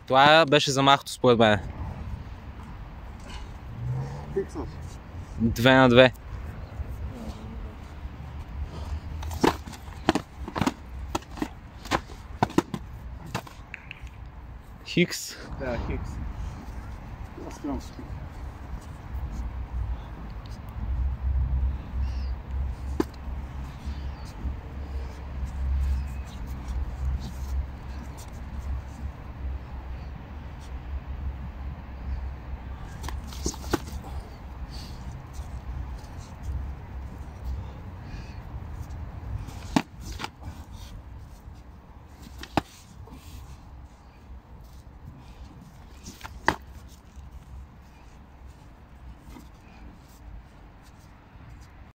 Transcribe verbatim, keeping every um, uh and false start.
Това беше за махото според мен. Две на две. Хикс. Да, хикс. Аз